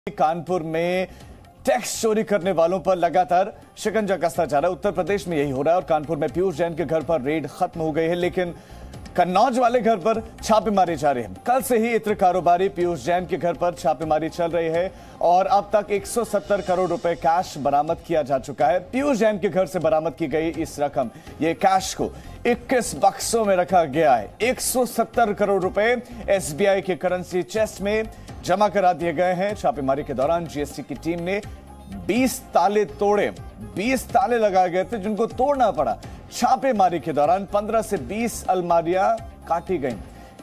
कानपुर में टैक्स चोरी करने वालों पर लगातार शिकंजा कसता जा रहा है। उत्तर प्रदेश में यही हो रहा है और कानपुर में पीयूष जैन के घर पर रेड खत्म हो गई है, लेकिन कन्नौज वाले घर पर छापेमारी जारी है। कल से ही इत्र कारोबारी पीयूष जैन के घर पर छापेमारी चल रही है और अब तक 170 करोड़ रुपए कैश बरामद किया जा चुका है। पीयूष जैन के घर से बरामद की गई इस रकम, ये कैश को 21 बक्सों में रखा गया है। 170 करोड़ रुपए एसबीआई के करेंसी चेस्ट में जमा करा दिए गए हैं। छापेमारी के दौरान जीएसटी की टीम ने 20 ताले तोड़े, 20 ताले लगाए गए थे जिनको तोड़ना पड़ा। छापेमारी के दौरान 15 से 20 अलमारियां काटी गईं,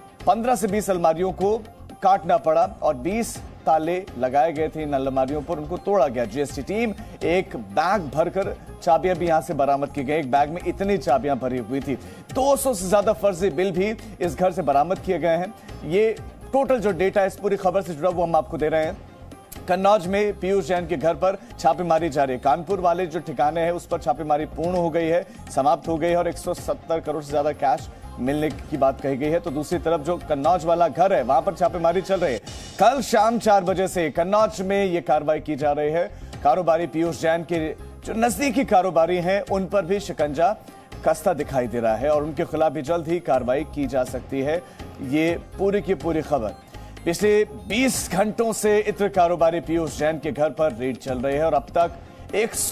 15 से 20 अलमारियों को काटना पड़ा और 20 ताले लगाए गए थे इन अलमारियों पर, उनको तोड़ा गया। जीएसटी टीम एक बैग भरकर चाबियां भी यहां से बरामद की गई। एक बैग में इतनी चाबियां भरी हुई थी। 200 से ज्यादा फर्जी बिल भी इस घर से बरामद किए गए हैं। ये टोटल जो डेटा इस पूरी खबर से जुड़ा वो हम आपको दे रहे हैं। कन्नौज में पीयूष जैन के घर पर छापेमारी जारी है। कानपुर वाले जो ठिकाने हैं उस पर छापेमारी पूर्ण हो गई है, समाप्त हो गई है और 170 करोड़ से ज्यादा कैश मिलने की बात कही गई है। तो दूसरी तरफ जो कन्नौज वाला घर है वहां पर छापेमारी चल रही है। कल शाम 4 बजे से कन्नौज में यह कार्रवाई की जा रही है। कारोबारी पीयूष जैन के जो नजदीकी कारोबारी हैं उन पर भी शिकंजा कसता दिखाई दे रहा है और उनके खिलाफ भी जल्द ही कार्रवाई की जा सकती है। ये पूरी की पूरी खबर। पिछले 20 घंटों से इत्र कारोबारी पीयूष जैन के घर पर रेड चल रही है और अब तक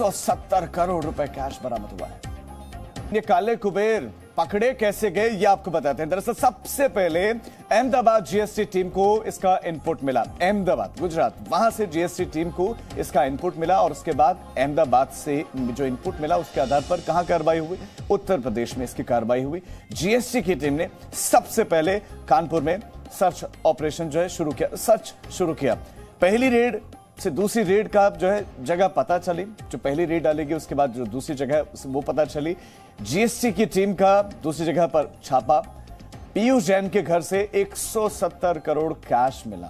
170 करोड़ रुपए कैश बरामद हुआ है। ये काले कुबेर पकड़े कैसे गए ये आपको बताते हैं। दरअसल सबसे पहले अहमदाबाद जीएसटी टीम को इसका इनपुट मिला। अहमदाबाद गुजरात, वहां से जीएसटी टीम को इसका इनपुट मिला और उसके बाद अहमदाबाद से जो इनपुट मिला उसके आधार पर कहां कार्रवाई हुई, उत्तर प्रदेश में इसकी कार्रवाई हुई। जीएसटी की टीम ने सबसे पहले कानपुर में सर्च ऑपरेशन जो है सर्च शुरू किया। पहली रेड से दूसरी रेड का जो है जगह पता चली। जो पहली रेड डालेगी उसके बाद जो दूसरी जगह वो पता चली। जीएसटी की टीम का दूसरी जगह पर छापा। पीयूष जैन के घर से 170 करोड़ कैश मिला।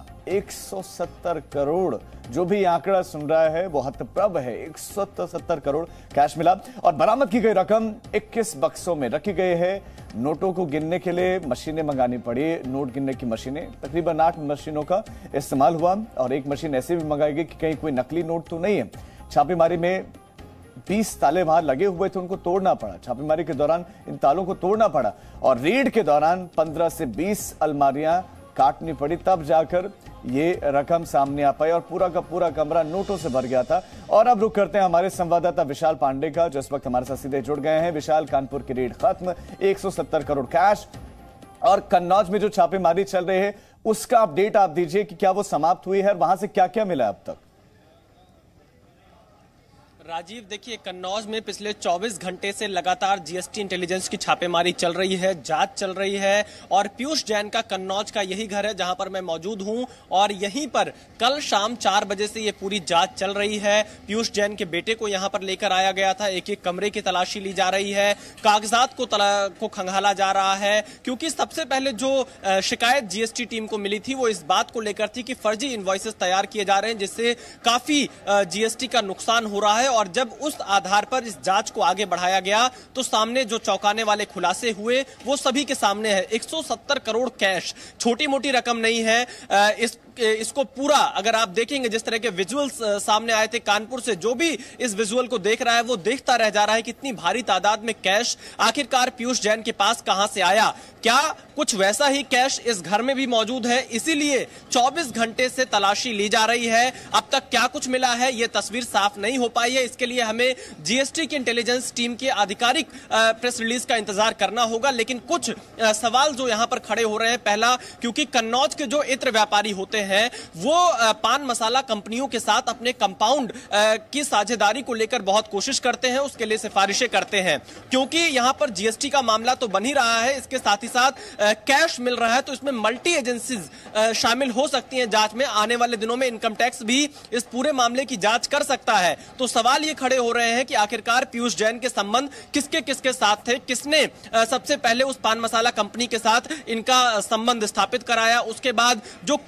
170 करोड़, जो भी आंकड़ा सुन रहा है वो हतप्रभ है। 170 करोड़ कैश मिला और बरामद की गई रकम 21 बक्सों में रखी गई है। नोटों को गिनने के लिए मशीनें मंगानी पड़ी, नोट गिनने की मशीनें। तकरीबन 8 मशीनों का इस्तेमाल हुआ और एक मशीन ऐसे भी मंगाई गई कि कहीं कोई नकली नोट तो नहीं है। छापेमारी में 20 ताले वहां लगे हुए थे, उनको तोड़ना पड़ा। छापेमारी के दौरान इन तालों को तोड़ना पड़ा और रेड के दौरान 15 से 20 अलमारियां काटनी पड़ी, तब जाकर ये रकम सामने आ पाई और पूरा का पूरा कमरा नोटों से भर गया था। और अब रुक करते हैं हमारे संवाददाता विशाल पांडे का, जो इस वक्त हमारे साथ सीधे जुड़ गए हैं। विशाल, कानपुर की रेड खत्म, 170 करोड़ कैश और कन्नौज में जो छापेमारी चल रही है उसका अपडेट आप दीजिए कि क्या वो समाप्त हुई है और वहां से क्या क्या मिला अब तक। राजीव, देखिए, कन्नौज में पिछले 24 घंटे से लगातार जीएसटी इंटेलिजेंस की छापेमारी चल रही है, जांच चल रही है और पीयूष जैन का कन्नौज का यही घर है जहां पर मैं मौजूद हूं और यहीं पर कल शाम 4 बजे से ये पूरी जांच चल रही है। पीयूष जैन के बेटे को यहां पर लेकर आया गया था, एक एक कमरे की तलाशी ली जा रही है, कागजात को खंगाला जा रहा है, क्योंकि सबसे पहले जो शिकायत जीएसटी टीम को मिली थी वो इस बात को लेकर थी कि फर्जी इनवॉइसेस तैयार किए जा रहे हैं जिससे काफी जीएसटी का नुकसान हो रहा है। और जब उस आधार पर इस जांच को आगे बढ़ाया गया तो सामने जो चौंकाने वाले खुलासे हुए वो सभी के सामने है। 170 करोड़ कैश छोटी मोटी रकम नहीं है। इसको पूरा अगर आप देखेंगे, जिस तरह के विजुअल्स सामने आए थे कानपुर से, जो भी इस विजुअल को देख रहा है वो देखता रह जा रहा है कितनी भारी तादाद में कैश आखिरकार पीयूष जैन के पास कहां से आया। क्या कुछ वैसा ही कैश इस घर में भी मौजूद है? इसीलिए 24 घंटे से तलाशी ली जा रही है। अब तक क्या कुछ मिला है ये तस्वीर साफ नहीं हो पाई है। इसके लिए हमें जीएसटी की इंटेलिजेंस टीम के आधिकारिक प्रेस रिलीज का इंतजार करना होगा। लेकिन कुछ सवाल जो यहां पर खड़े हो रहे हैं, पहला, क्योंकि कन्नौज के जो इत्र व्यापारी होते हैं वो पान मसाला कंपनियों के साथ अपने कंपाउंड की साझेदारी को लेकर बहुत कोशिश करते हैं, उसके लिए सिफारिशें करते हैं। क्योंकि यहां पर जीएसटी का मामला तो बन ही रहा है, इसके साथ ही साथ कैश मिल रहा है, तो इसमें मल्टी एजेंसीज शामिल हो सकती हैं जांच में। आने वाले दिनों में इनकम टैक्स भी इस पूरे मामले की जांच कर सकता है। तो सवाल ये खड़े हो रहे हैं कि आखिरकार पीयूष जैन के संबंध किसके किसके साथ थे, किसने सबसे पहले उस पान मसाला कंपनी के साथ इनका संबंध स्थापित कराया, उसके बाद जो कैश मिला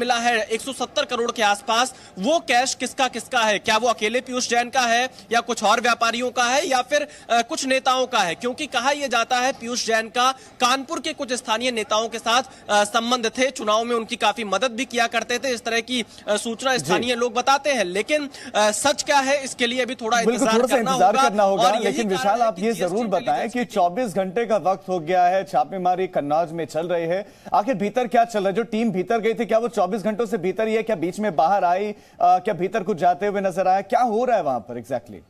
मिला है 170 करोड़ के आसपास, वो कैश किसका किसका है? क्या वो अकेले पीयूष जैन का है या कुछ और व्यापारियों का है या फिर कुछ नेताओं का है? क्योंकि कहा यह जाता है पीयूष जैन का कानपुर के कुछ स्थानीय नेताओं के साथ संबंध थे, चुनाव में उनकी काफी मदद भी किया करते थे, इस तरह की सूचना स्थानीय लोग बताते हैं। लेकिन सच क्या है इसके लिए अभी थोड़ा इंतजार करना होगा। लेकिन विशाल, आप ये जरूर बताएं कि 24 घंटे का वक्त हो गया है, छापेमारी कन्नौज में चल रही है, आखिर भीतर क्या चल रहा है? जो टीम भीतर गई थी, क्या वो 24 घंटों से भीतर ही है? क्या बीच में बाहर आई? क्या भीतर कुछ जाते हुए नजर आया? क्या हो रहा है वहां पर एग्जैक्टली?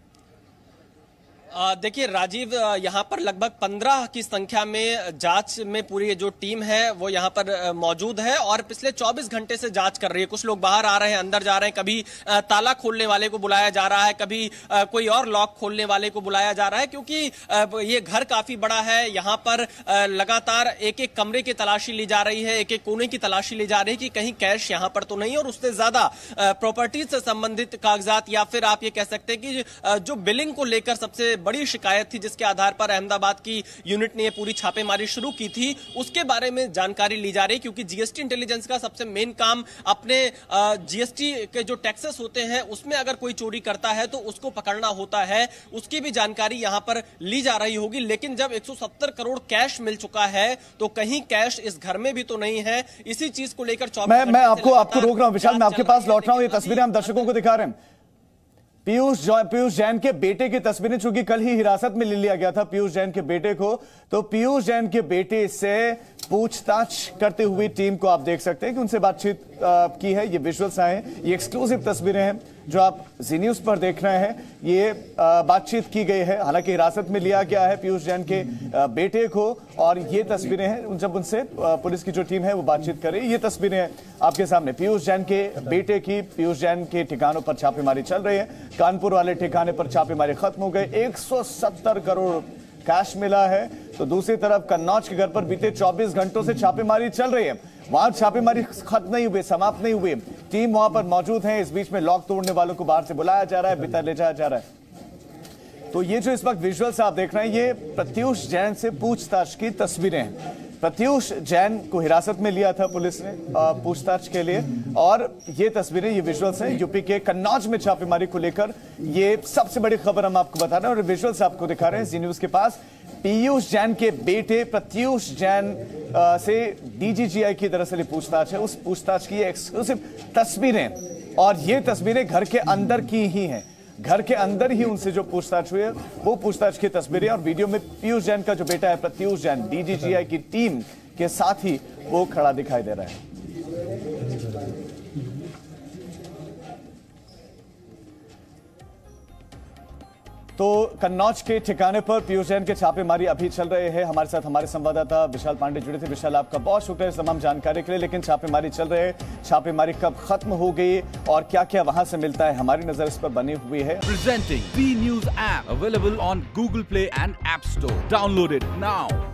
देखिए राजीव, यहाँ पर लगभग 15 की संख्या में जांच में पूरी जो टीम है वो यहाँ पर मौजूद है और पिछले 24 घंटे से जांच कर रही है। कुछ लोग बाहर आ रहे हैं, अंदर जा रहे हैं, कभी ताला खोलने वाले को बुलाया जा रहा है, कभी कोई और लॉक खोलने वाले को बुलाया जा रहा है, क्योंकि ये घर काफी बड़ा है। यहाँ पर लगातार एक एक कमरे की तलाशी ली जा रही है, एक एक कोने की तलाशी ली जा रही है कि कहीं कैश यहाँ पर तो नहीं, और उससे ज्यादा प्रॉपर्टीज से संबंधित कागजात या फिर आप ये कह सकते हैं कि जो बिलिंग को लेकर सबसे बड़ी शिकायत थी, जिसके आधार पर अहमदाबाद की यूनिट ने ये पूरी छापेमारी शुरू की थी, उसके बारे में जानकारी ली जा रही है। क्योंकि जीएसटी इंटेलिजेंस का सबसे मेन काम अपने जीएसटी के जो टैक्सेस होते हैं उसमें अगर कोई चोरी करता है तो उसको पकड़ना होता है, उसकी भी जानकारी यहां पर ली जा रही होगी। लेकिन जब 170 करोड़ कैश मिल चुका है तो कहीं कैश इस घर में भी तो नहीं है। इसी चीज को लेकर मैं आपको रोक रहा हूं विशाल, मैं आपके पास लौट रहा हूं। ये तस्वीरें हम दर्शकों को दिखा रहे हैं, पीयूष जैन के बेटे की तस्वीरें, चूंकि कल ही हिरासत में ले लिया गया था पीयूष जैन के बेटे को, तो पीयूष जैन के बेटे से पूछताछ करते हुए टीम को आप देख सकते हैं कि उनसे बातचीत की है। ये विजुअल्स आए हैं, ये एक्सक्लूसिव तस्वीरें हैं जो आप जी न्यूज पर देख रहे हैं। ये बातचीत की गई है, हालांकि हिरासत में लिया गया है पीयूष जैन के बेटे को, और ये तस्वीरें हैं जब उनसे पुलिस की जो टीम है वो बातचीत कर रही है। ये तस्वीरें आपके सामने पीयूष जैन के बेटे की। पीयूष जैन के ठिकानों पर छापेमारी चल रही है, कानपुर वाले ठिकाने पर छापेमारी खत्म हो गई, 170 करोड़ कैश मिला है। तो दूसरी तरफ कन्नौज के घर पर बीते 24 घंटों से छापेमारी चल रही है, वहां छापेमारी खत्म नहीं हुई, समाप्त नहीं हुई, टीम वहां पर मौजूद है। इस बीच में लॉक तोड़ने वालों को बाहर से बुलाया जा रहा है, भीतर ले जाया जा रहा है। तो ये जो इस वक्त विजुअल्स आप देख रहे हैं, ये प्रत्यूष जैन से पूछताछ की तस्वीरें हैं। प्रत्यूष जैन को हिरासत में लिया था पुलिस ने पूछताछ के लिए, और ये तस्वीरें, ये विजुअल्स हैं यूपी के कन्नौज में छापेमारी को लेकर। ये सबसे बड़ी खबर हम आपको बता रहे हैं और विजुअल्स आपको दिखा रहे हैं जी न्यूज के पास। पीयूष जैन के बेटे प्रत्यूष जैन से डीजीजीआई की दरअसल पूछताछ है, उस पूछताछ की एक्सक्लूसिव तस्वीरें, और ये तस्वीरें घर के अंदर की ही हैं। घर के अंदर ही उनसे जो पूछताछ हुई है वो पूछताछ की तस्वीरें, और वीडियो में पीयूष जैन का जो बेटा है प्रत्यूष जैन डीजीजीआई की टीम के साथ ही वो खड़ा दिखाई दे रहा है। तो कन्नौज के ठिकाने पर पीयूष जैन के छापेमारी अभी चल रहे हैं। हमारे साथ हमारे संवाददाता विशाल पांडे जुड़े थे। विशाल, आपका बहुत शुक्रिया इस तमाम जानकारी के लिए। लेकिन छापेमारी चल रहे हैं, छापेमारी कब खत्म हो गई और क्या क्या वहां से मिलता है, हमारी नजर इस पर बनी हुई है। Presenting B News app available on Google Play and App Store. Download it now.